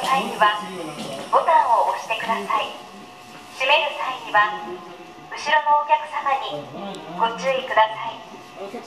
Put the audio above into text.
際にはボタンを押してください。閉める際には後ろのお客様にご注意ください。